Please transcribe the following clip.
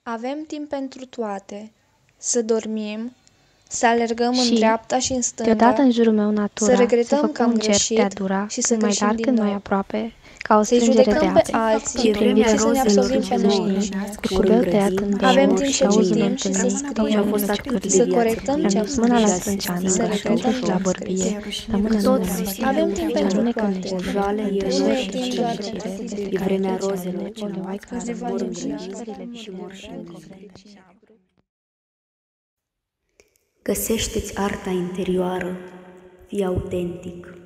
Avem timp pentru toate. Să dormim, să alergăm în Și, dreapta și în deodată stânga, în jurul meu să natura se regretăm făcu că am un cerc de greșit adura, și să când mai greșim larg, din când mai nou. aproape, ca o Să-i strângere de judecăm pe ape. alții E vremea și să ne rozelor absolvim pe noi noi, înșine. Cu curbel tăiat în două Avem timp și să auzul citim meu și să întâlnit, tocmai și au scriem, fost lângă atât de ciocârlie. să viață corectăm ce plină am Mi-am dus mâna la și scris, sprânceană, să îmbrășind regretăm ce la am bărbie, scris. rămâne în Toți mână. Avem timp pentru Alunecă toate. niște Joale e între Nu roșie e soare timp și doar cire, pentru peste tine. E vremea care rozelor o leoai care Ne mor facem în și grădinile și mor și concrete. Găsește-ți arta interioară, fii autentic.